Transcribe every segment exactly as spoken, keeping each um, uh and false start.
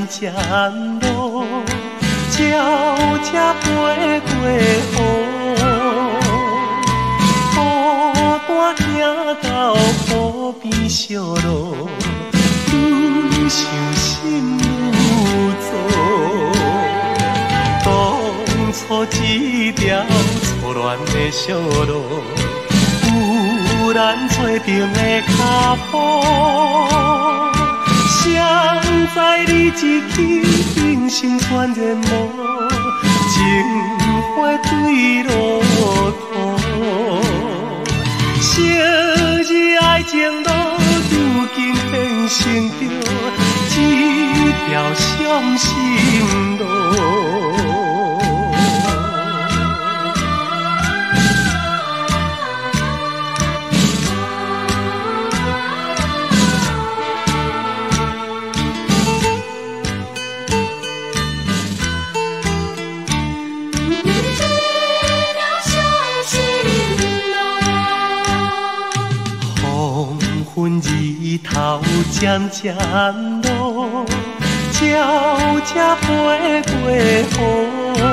渐路，鸟才飞过雨。孤单行到河边小路，愈想心愈糟。当初一条错乱的小路，有咱做阵的脚步。谁知你一去，人生全然无，情花对路途。昔日爱情路，如今变成着一条伤心路。昏日头渐渐落，鸟才飞过雨。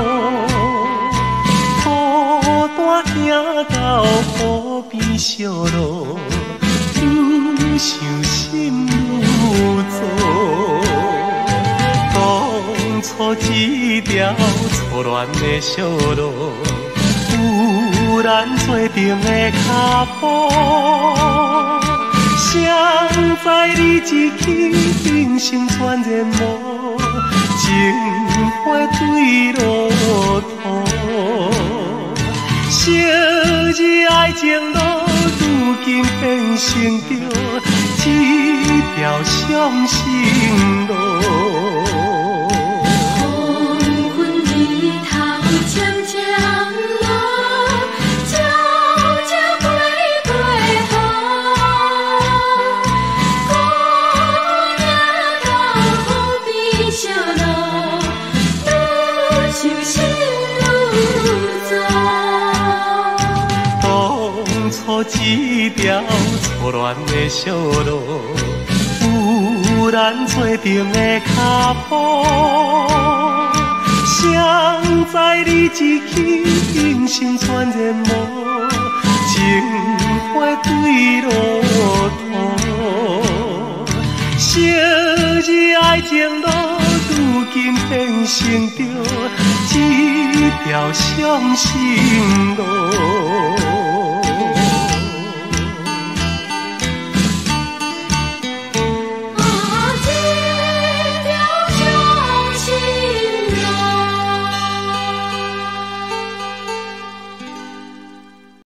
孤单行到河边小路，愈想心愈糟。当初一条错乱的小路，有咱做阵的脚步。谁知你一去，人生全然无，情花对路途。昔日爱情路，如今变成着一条伤心路。一条错乱的小路，有咱做阵的脚步。谁知你一去，人生全然无，情花对路途。昔日爱情路，如今变成着一条伤心路。